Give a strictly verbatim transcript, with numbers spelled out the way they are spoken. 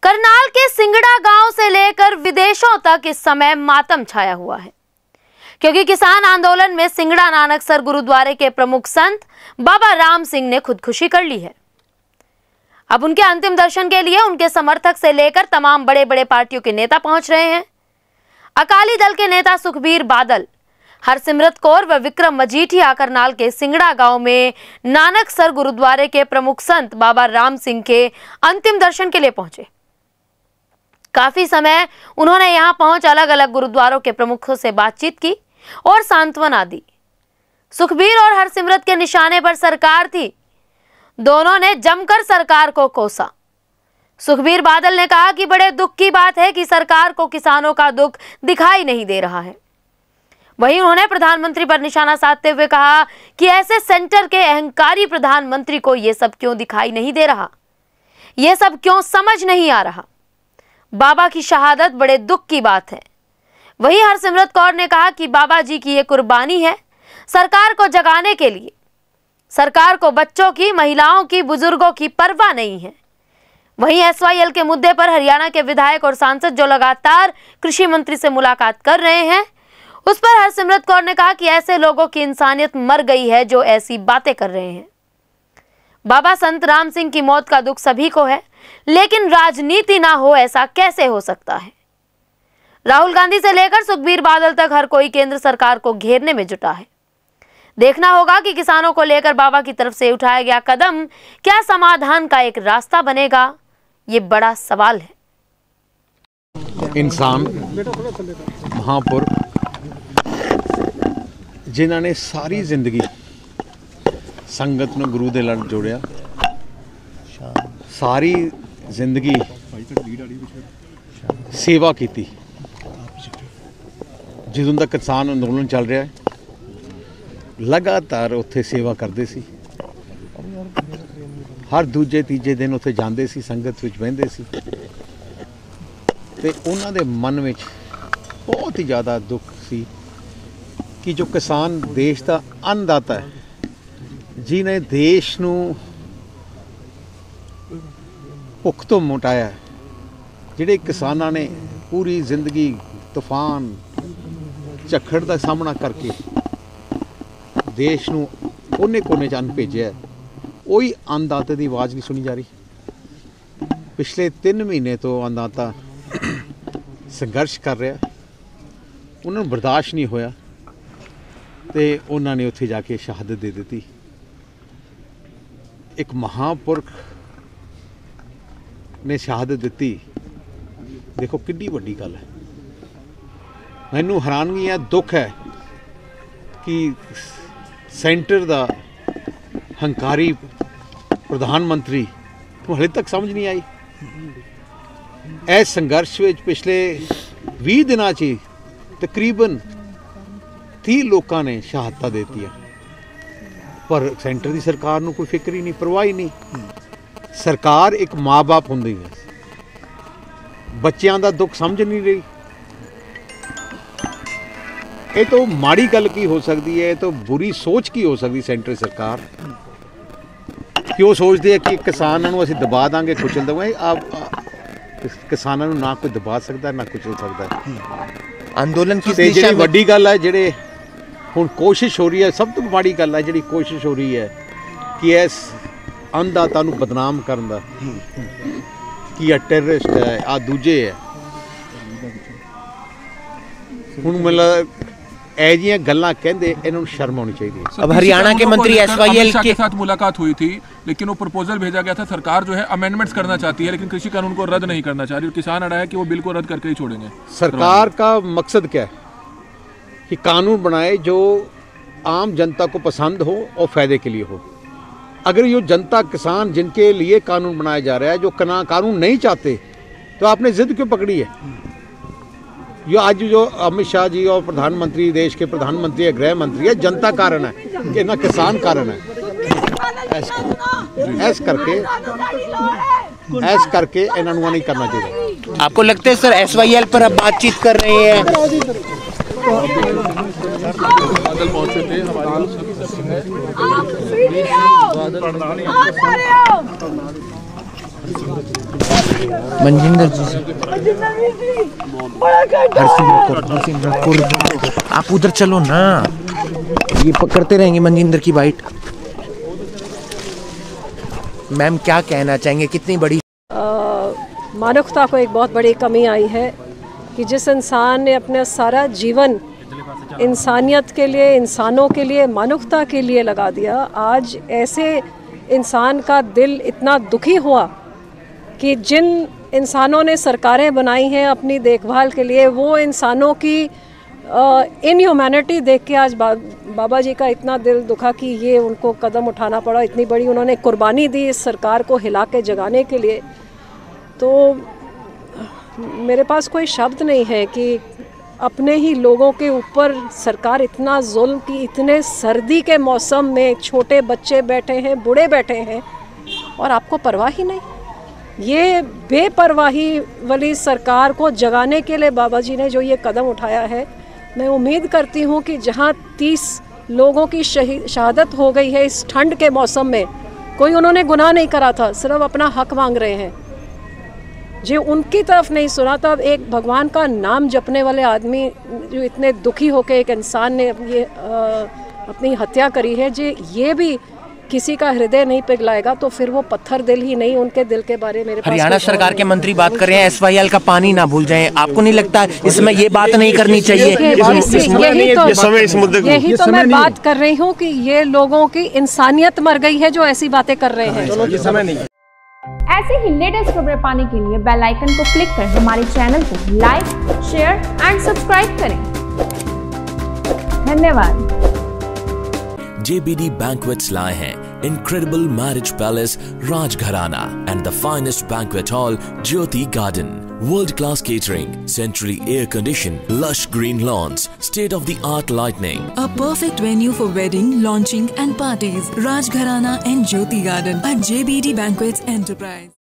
करनाल के सिंगड़ा गांव से लेकर विदेशों तक इस समय मातम छाया हुआ है, क्योंकि किसान आंदोलन में सिंगड़ा नानकसर गुरुद्वारे के प्रमुख संत बाबा राम सिंह ने खुदकुशी कर ली है। अब उनके अंतिम दर्शन के लिए उनके समर्थक से लेकर तमाम बड़े बड़े पार्टियों के नेता पहुंच रहे हैं। अकाली दल के नेता सुखबीर बादल, हरसिमरत कौर व विक्रम मजीठिया करनाल के सिंगड़ा गांव में नानकसर गुरुद्वारे के प्रमुख संत बाबा राम सिंह के अंतिम दर्शन के लिए पहुंचे। काफी समय उन्होंने यहां पहुंच अलग अलग गुरुद्वारों के प्रमुखों से बातचीत की और सांत्वना दी। सुखबीर और हरसिमरत के निशाने पर सरकार थी, दोनों ने जमकर सरकार को कोसा। सुखबीर बादल ने कहा कि बड़े दुख की बात है कि सरकार को किसानों का दुख दिखाई नहीं दे रहा है। वहीं उन्होंने प्रधानमंत्री पर निशाना साधते हुए कहा कि ऐसे सेंटर के अहंकारी प्रधानमंत्री को यह सब क्यों दिखाई नहीं दे रहा, यह सब क्यों समझ नहीं आ रहा। बाबा की शहादत बड़े दुख की बात है। वहीं हरसिमरत कौर ने कहा कि बाबा जी की यह कुर्बानी है सरकार को जगाने के लिए। सरकार को बच्चों की, महिलाओं की, बुजुर्गों की परवाह नहीं है। वहीं एस वाई एल के मुद्दे पर हरियाणा के विधायक और सांसद जो लगातार कृषि मंत्री से मुलाकात कर रहे हैं, उस पर हरसिमरत कौर ने कहा कि ऐसे लोगों की इंसानियत मर गई है जो ऐसी बातें कर रहे हैं। बाबा संत राम सिंह की मौत का दुख सभी को है, लेकिन राजनीति ना हो ऐसा कैसे हो सकता है। राहुल गांधी से लेकर सुखबीर बादल तक हर कोई केंद्र सरकार को घेरने में जुटा है। देखना होगा कि किसानों को लेकर बाबा की तरफ से उठाया गया कदम क्या समाधान का एक रास्ता बनेगा, ये बड़ा सवाल है। इंसान महापुरुष जिन्हों ने सारी जिंदगी संगत में गुरु दे लड़ जोड़िया, सारी जिंदगी सेवा की। ਜਦੋਂ तक किसान अंदोलन चल रहा है लगातार उत्थे सेवा करते सी। हर दूजे तीजे दिन उत्थे जाते सी, संगत विच बहिंदे सी ते उन्हां दे मन में बहुत ही ज़्यादा दुख सी कि जो किसान देश का अन्नदाता है, जिन्हें देश नूं भुख तो मुटाया, जिहड़े किसानां ने पूरी जिंदगी तूफान झक्खड़ का सामना करके देश नूं कोने कोने च अन्न भेजिया, वही अन्नदाते की आवाज़ नहीं सुनी जा रही। पिछले तीन महीने तो अन्नदाता संघर्ष कर रहा, उन्होंने बर्दाश्त नहीं होया तो उन्होंने उत्थे जाके शहादत दे दी। एक महापुरख ने शहादत दी, देखो कितनी वड्डी गल है। मैनू हैरानगी है, दुख है कि सेंटर का हंकारी प्रधानमंत्री तो हले तक समझ नहीं आई। इस संघर्ष में पिछले भी दिनों च तकरीबन तीस लोगों ने शहादत देती है, पर सेंटर की सरकार को कोई फिक्र ही नहीं, परवाह ही नहीं। सरकार एक माँ बाप होंदी है, बच्चों का दुख समझ नहीं रही। ये तो माड़ी गल की हो सकती है, तो बुरी सोच की हो सकती सेंटर सरकार क्यों सोचती है कि किसानों को असीं दबा देंगे, कुचल देंगे। आप किसानों ना कोई दबा सकता ना कुचल सकता। आंदोलन की जी वड्डी गल है, जिहड़े हुण कोशिश हो रही है, सब तो माड़ी गल है जिहड़ी कोशिश हो रही है कि इस अन्नदाता नूं बदनाम करन दा कि आ टेररिस्ट है, आ दूजे है। हुण मतलब ऐजियां गल्लां कहंदे, इन्हां नूं शर्म आनी चाहिए। अब हरियाणा के मंत्री एस वाई एल के साथ मुलाकात हुई थी, लेकिन वो प्रपोजल भेजा गया था, सरकार जो है अमेंडमेंट्स करना चाहती है, लेकिन कृषि कानून को रद्द नहीं करना चाह रही। किसान अड़ा है कि वो बिल को रद्द करके ही छोड़ेंगे। सरकार का मकसद क्या है कि कानून बनाए जो आम जनता को पसंद हो और फायदे के लिए हो। अगर ये जनता किसान जिनके लिए कानून बनाया जा रहा है, जो कानून नहीं चाहते, तो आपने जिद क्यों पकड़ी है? यो आज जो अमित शाह जी और प्रधानमंत्री, देश के प्रधानमंत्री है, गृह मंत्री है, जनता कारण है कि ना किसान कारण है। ऐस करके ऐस करके इन्हों नहीं करना चाहिए। आपको लगता है सर एस वाई एल पर अब बातचीत कर रहे हैं? बादल पहुंचे थे हमारे मनजिंदर जी से हरसिमरत कौर, हरसिमरत कौर, आप उधर चलो ना, ये पकड़ते रहेंगे मनजिंदर की बाइट। मैम क्या कहना चाहेंगे, कितनी बड़ी मानवता को एक बहुत बड़ी कमी आई है कि जिस इंसान ने अपना सारा जीवन इंसानियत के लिए, इंसानों के लिए, मानवता के लिए लगा दिया, आज ऐसे इंसान का दिल इतना दुखी हुआ कि जिन इंसानों ने सरकारें बनाई हैं अपनी देखभाल के लिए, वो इंसानों की इनह्यूमैनिटी देख के आज बा, बाबा जी का इतना दिल दुखा कि ये उनको कदम उठाना पड़ा। इतनी बड़ी उन्होंने कुर्बानी दी इस सरकार को हिला के जगाने के लिए। तो मेरे पास कोई शब्द नहीं है कि अपने ही लोगों के ऊपर सरकार इतना जुल्म की, इतने सर्दी के मौसम में छोटे बच्चे बैठे हैं, बूढ़े बैठे हैं और आपको परवाह ही नहीं। ये बेपरवाही वाली सरकार को जगाने के लिए बाबा जी ने जो ये कदम उठाया है, मैं उम्मीद करती हूँ कि जहाँ तीस लोगों की शहादत हो गई है इस ठंड के मौसम में, कोई उन्होंने गुनाह नहीं करा था, सिर्फ अपना हक मांग रहे हैं, जो उनकी तरफ नहीं सुना था। अब एक भगवान का नाम जपने वाले आदमी जो इतने दुखी होकर एक इंसान ने ये अपनी हत्या करी है, जो ये भी किसी का हृदय नहीं पिघलाएगा तो फिर वो पत्थर दिल ही नहीं, उनके दिल के बारे में। हरियाणा सरकार के मंत्री बात कर रहे हैं एस वाई एल का पानी ना भूल जाएं, आपको नहीं लगता इसमें ये बात नहीं करनी चाहिए? यही तो मैं बात कर रही हूँ कि ये लोगों की इंसानियत मर गई है जो ऐसी बातें कर रहे हैं। ऐसे ही लेटेस्ट खबरें पाने के लिए बेल आइकन को क्लिक कर हमारे चैनल को लाइक, शेयर एंड सब्सक्राइब करें। धन्यवाद। J B D Banquets लाए हैं incredible marriage palace Rajgharana and the finest banquet hall Jyoti Garden. World-class catering, centrally air-conditioned, lush green lawns, state-of-the-art lighting. A perfect venue for wedding, launching and parties. Rajgharana and Jyoti Garden at J B D Banquets Enterprise.